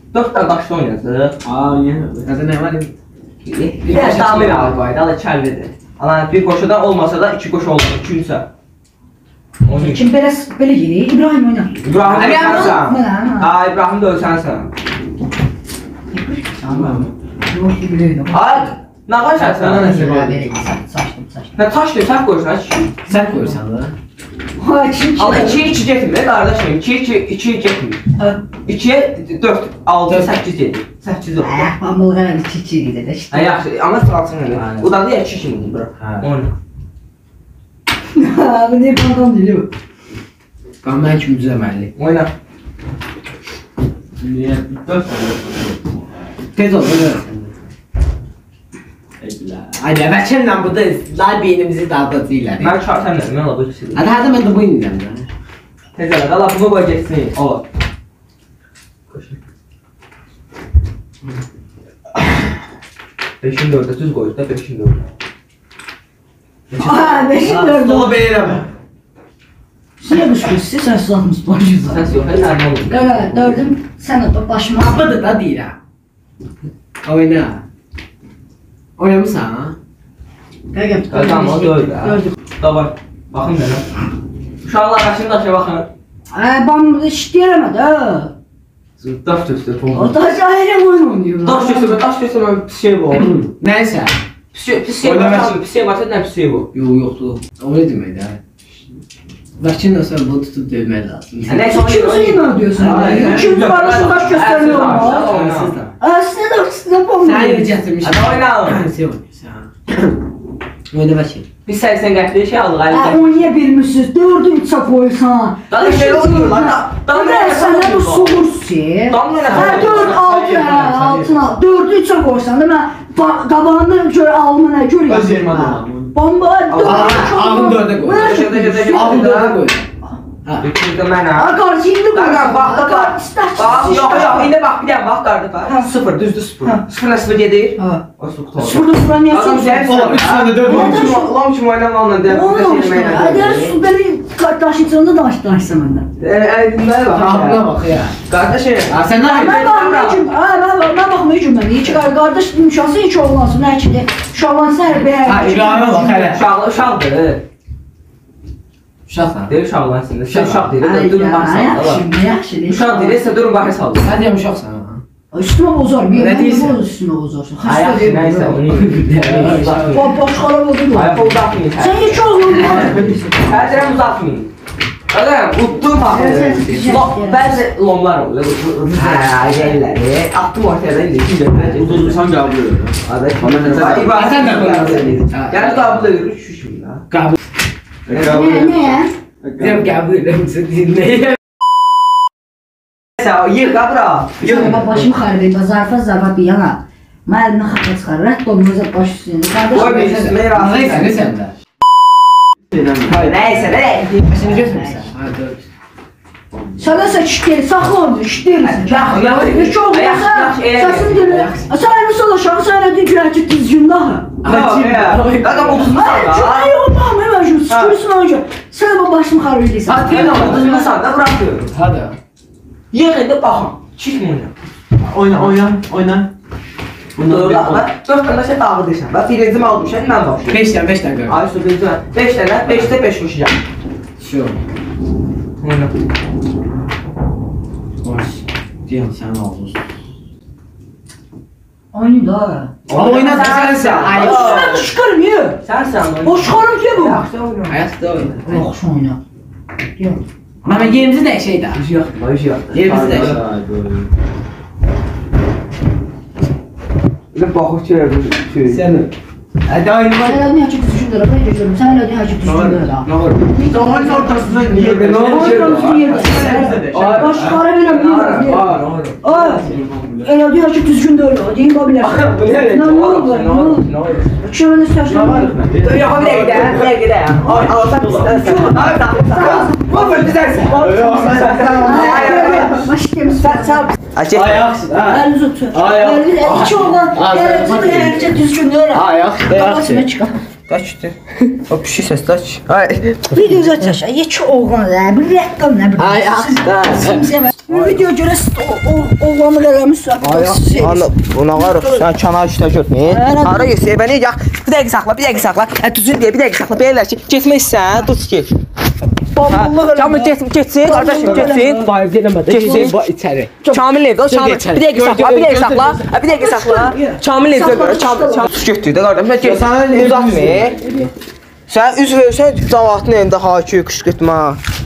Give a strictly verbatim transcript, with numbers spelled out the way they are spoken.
dörd tane qaşda oynayacaq. Aa, nədə nə var? Bir də damir al qayda, ala kəllidir. Ala bir qoşuda olmasa da iki qoşu olur, iki üçə. Kim belə belə girir? İbrahim oyna. İbrahim də ölsənsən. Ha, İbrahim də ölsənsən. Tamam. Yox, bilirdim. Hayır, nə qaşarsan? Saçdım, saçdım. Nə taş deyir, səhv qoyursan. Sən qoyursan da. Ha, kim kim? Ala ikiyə iki getmir, qardaşım. ikiyə iki getmir. ikiyə dörd, altı, səkkiz gedir. səkkiz olur. Hə, mamılğa iki iki gedir də işte. Hə, yaxşı, amma salsın elə. Bu da ya iki kimidir bura. Oyna. Ha, bu ne pardon dili bu. Qan mən kimi düzəməli. Oyna. Niyə? dörd Tez ol, öyle. Hadi əvvəlkənlə burada la beynimizi dağıdacaqlar. Mən kar səmlədim, mən ala bu ikisi. Hadi hadi mən də bu indirəm də. Tez elə, ala bunu qoy getsin. Ola. beşin dördə düz qoyur da, beşin dördə. Ha, beşin dördü. Stolu beğenemem. Sen düşmüş, sen sızlatmış başınıza. Səs yox, hər nə olur. Evet, dördüm sen otur başıma. Kapıdır da deyirəm. Oyna. Oynamışsan ha? Qaqam, Tamam, o dördü. Dördüm. Davay, baxın mənə. Uşaqlar qaşını daşa baxın. Ay, ben burada işleyemedi ha. Daş göstər, O da ayrı oyun oynuyor. Daş göstər, daş göstər, mən pis şey bu. Nəysə. Pis şey, pis şey var, pis şey varsa nə pis şey bu? Yox, yoxdur. O ne demək də? Lakin da sən bunu tutub dövmək lazım. Nə İkimizi yine diyorsun. İkimiz arasında daş göstermiyor mu? Aslında da size bomba. Sən yeri gətirmişsən. Hadi oynayalım. Sən oynayırsan. Oyna bakayım. Biz səksən qətliyyə şey aldıq, Ha, əlimdə. oynaya bilmişsiniz. Dördü üçe koysan. Daha şey oynuyorlar da. Daha Ben sana bu soğursun. Daha ne Ha, dört altı altına. Dördü üçe koysan da ben qabağını gör almana gör. Öz yerimə dolanım. Bomba dört. Ağın dördə qoy. Ağın dördə qoy. Üçüncü mənə. Ha, karşı indi koy. Bax, bax, bax. Bax, yox, yox, indi bax, bir dənə bax qardı bax. Sıfır, düzdür sıfır. Sıfırla sıfır gedir. Ha. O su qutu. Şurada sıra niye Adam soruyorsun? sen Üç tane dört olmuş. Lan kim oynamamla da. Olmamış mı? Hadi su beni kardeşin daş daşsam benden. Elimdə bax. Ağına bax ya. Qardaşım. Ha sən nə Ben bakmayacağım. Ha, ben ben bakmayacağım ben. Hiç kardeş müşası hiç olmasın. Ne ki de şu an sen be. Ha, İbrahimə bax hələ. Uşaq, uşaqdır. Uşaqsan. Deyir uşaq lan sən. Sən uşaq deyir, Ay durun ya, bax sal. yaxşı, yaxşı deyil. Uşaq deyir, sən durun bax sal. Sən deyəm uşaqsan ha. Üstüme bozar. Bir Ne ben değilsin? de üstüme bozarsın. Ay yaxşı, nəysə, onu. Bak başkara bakın. Ay uzatmayın sən. Sen hiç olmadın. Sərdirəm uzatmayın. Adam, utdum baxı. Bəzi lomlar olur. Hə, gəlirlər. Atdım ortaya indi. Uduzursan qəbul edir. Aday. Sən də qoyarsan. Gəl qəbul edir, şüşüm ya. Qəbul. Ne ne? Deyəm qəbul edirsən dinləyə. Nəysə, yığ qabra. Sana başım xarbe, zarfa zarfa bir yana. Ben elimden xatla çıxar. Rədd olmuza baş üstüne. Qoy bir üstümə razı. Nəysə, nə səndə? Nəysə, nə? Başını götürmüsən. Ha, dörd. Sana sen şişleri sakla onu, şişleri. Yaxşı, yaxşı. Hiç olmazsa Yaxşı, yaxşı, sesin dili. Sen öyle sol aşağı, sen öyle gülerci düzgün daha. Qaqam otuzmusan Ay, da. çok iyi olmam hemen şu sıkırsın önce. Sen bu başımı xarbeyliysen. Ha, deyil ama otuzmusan da bırakıyorum. Hadi. Yığ indi baxın. Çıkma oyna. Oyna, oyna, oyna. Dörd dənə şey dağıdırsan. Bax, birinci mal düşən, mən başlayayım. beş tane, beş tane. Ay, su birinci mən. beş dənə, beşdə beş koşacağım. Şu. Oyna. Hoş. Deyəm sən olsun. Oyunu da. Ama oyna da sənsən. Ay, Ben çıkarım ya. Sən sən oyna. O çıkarım ki bu. Yaxşı oyna. ayaqda oyna. Yok şu oyna. Yok. Ama yerimizi dəyişək də. Bir şey yoxdur, bir şey yoxdur. Yerimizi dəyişək. Bir baxıb görürüm. Sən. Hadi oyna. Sen öyle açık düşün de ben geçiyorum. Sen öyle açık düşün de la. Nə var? Oyun ortasında niye? Oyun ortasında yerde. Baş xarbeyle Var, bir. var. Ay. Öyle diyor açık düzgün de öyle. Deyin babiler. Bu ne? Ne oldu? Ne oldu? Ne oldu? Şöyle istersen. Yok, bir dakika, bir dakika ya. Ay, alsak istersen. Ay, tamam. Bu böyle dersin. Başlayalım. Sen sen. Ayaqsın, ha. Elinizi tut. Ayak. Elinizi iki olan. Elinizi herkese düzgün de öyle. Ayaq, Kafasına çıkar. Kaçtı? O pişi ses kaç. Ay. Bir göz aç aşağı. İki oğlan. Bir reklam ne bir. Ayaq. Kimse Video görə oğlanı eləmişsən. Ana, buna var, sən kənar işlə görmə. Hara yesə, bəni yax. Bir dəqiqə saxla, bir dəqiqə saxla. Hə, düzün deyə, bir dəqiqə saxla. Beylər ki, getmək istəsən, dur get. Bambullıq Kamil get, getsin, qardaşım getsin. Bayır eləmədi. Getsin. İçəri. Kamil evdə, o Kamil. Bir dəqiqə saxla, bir dəqiqə saxla. Hə, bir dəqiqə saxla. Kamil evdə görə, Kamil. Kamil getdi də qardaşım. Mən get. Uzatma. Sən üz versən, cəmaatın elində hakiki qışqırtma.